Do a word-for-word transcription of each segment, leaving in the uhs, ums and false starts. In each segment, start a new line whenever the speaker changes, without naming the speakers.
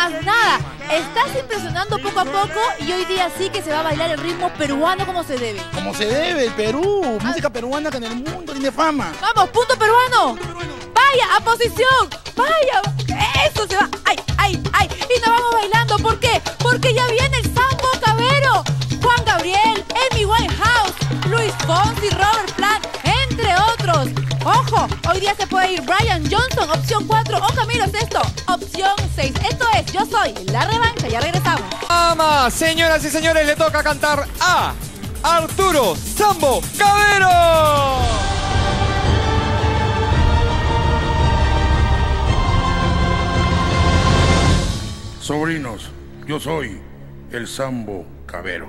Más nada, estás impresionando poco a poco y hoy día sí que se va a bailar el ritmo peruano como se debe.
Como se debe, el Perú, ah. música peruana que en el mundo tiene fama.
Vamos, punto peruano. Punto peruano. Vaya, a posición, vaya, eso se va. Ay, ay, ay, y nos vamos bailando, ¿por qué? Porque ya viene el Sambo Cabero. Juan Gabriel, Amy Winehouse, Luis Fonsi, Robert Plant, entre otros. Ojo, hoy día se puede ir Brian Johnson, opción cuatro, o Camilo Sesto, opción seis. Esto es Yo Soy La Revancha, ya regresamos.
Vamos, señoras y señores, le toca cantar a Arturo Sambo Cabero.
Sobrinos, yo soy el Sambo Cabero.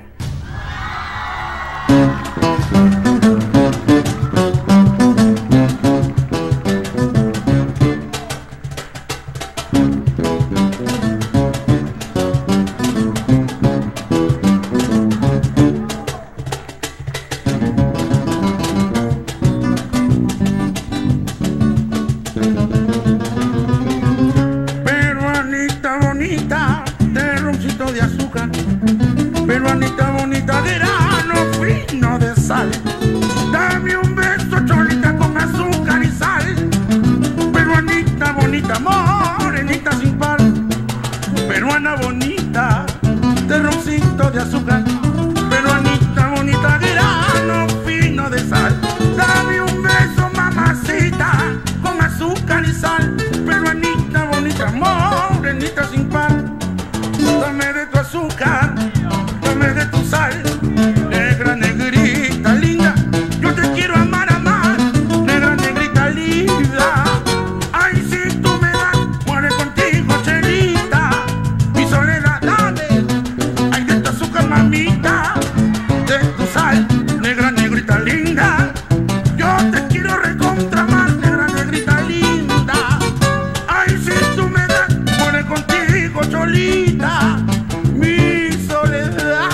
Peruanita bonita de grano fino de sal, dame un beso cholita con azúcar y sal. Peruanita bonita, morenita sin par, peruana bonita de roncito de azúcar. Peruanita bonita de grano fino de sal, dame un beso mamacita con azúcar y sal. Peruanita bonita, morenita sin par, dame de tu azúcar, dame de tu sal, negra, negrita, linda, yo te quiero amar, amar, negra, negrita, linda. Ay, si tú me das, muere contigo, chelita, mi soledad, dame, ay, de tu azúcar, mamita, de tu sal, negra, negrita, linda, yo te quiero recontramar, negra, negrita, linda. Ay, si tú me das, muere contigo, cholita, mi soledad.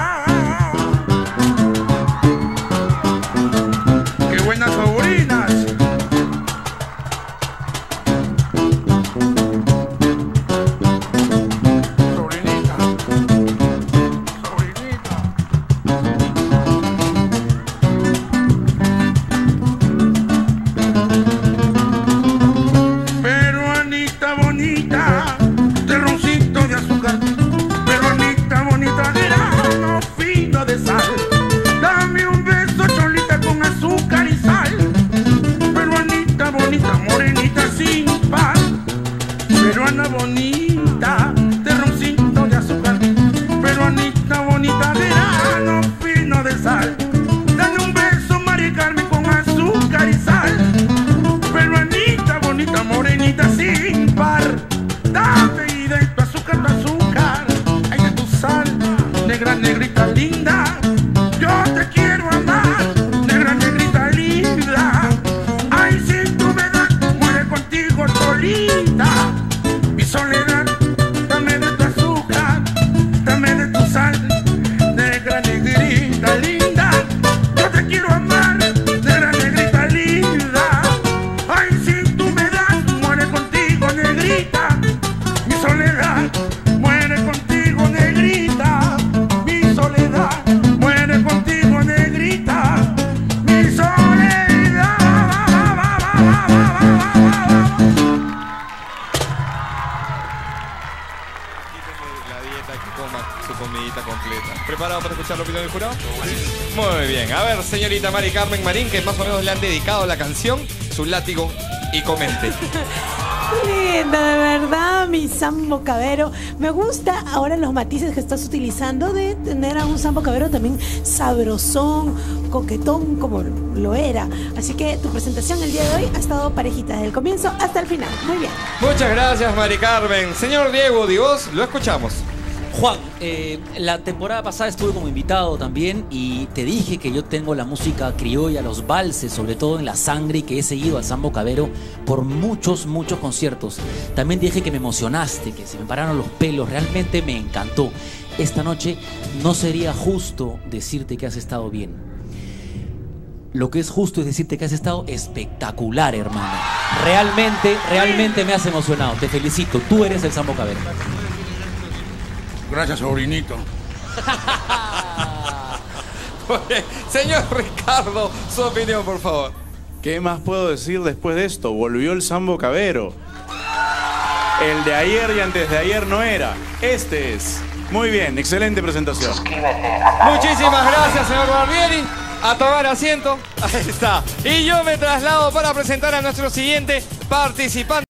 ¡Qué buenas sobrinas! Sobrinita, sobrinita. Peruanita bonita, de roncito de azúcar. Peruanita bonita de grano fino de sal, dame un beso cholita con azúcar y sal. Peruanita bonita, morenita sin par, peruana bonita de roncito de azúcar. Peruanita bonita de grano fino de sal, dame un beso María Carmen con azúcar y sal. Peruanita bonita, morenita sin par, dame y de tu azúcar, tu azúcar, ay, de tu sal, negra, negrita, linda, yo te quiero amar, negra, negrita, linda. Ay, si tú me das, muere contigo, solita, mi soledad, dame de tu azúcar, dame de tu sal, negra, negrita, linda, yo te quiero amar, negra, negrita, linda. Ay, si tú me das, muere contigo, negrita, mi soledad, muere contigo, negrita, mi soledad, muere contigo, negrita, mi soledad.
La dieta que coma su comidita completa. ¿Preparado para escuchar la opinión del jurado? Muy bien. A ver, señorita Mari Carmen Marín, que más o menos le han dedicado la canción, su látigo, y comente.
Linda, de verdad, mi Sambo Cabero. Me gusta ahora los matices que estás utilizando de tener a un Sambo Cabero también sabrosón, coquetón, como lo era. Así que tu presentación el día de hoy ha estado parejita desde el comienzo hasta el final. Muy bien.
Muchas gracias, Mari Carmen. Señor Diego Divos, lo escuchamos.
Juan, eh, la temporada pasada estuve como invitado también y te dije que yo tengo la música criolla, los valses, sobre todo en la sangre, y que he seguido al Sambo Cabero por muchos, muchos conciertos. También dije que me emocionaste, que se me pararon los pelos, realmente me encantó. Esta noche no sería justo decirte que has estado bien. Lo que es justo es decirte que has estado espectacular, hermano. Realmente, realmente me has emocionado. Te felicito, tú eres el Sambo Cabero.
Gracias, sobrinito.
Oye, señor Ricardo, su opinión, por favor.
¿Qué más puedo decir después de esto? Volvió el Sambo Cabero. El de ayer y antes de ayer no era. Este es. Muy bien, excelente presentación.
Muchísimas gracias, señor Barbieri. A tomar asiento. Ahí está. Y yo me traslado para presentar a nuestro siguiente participante.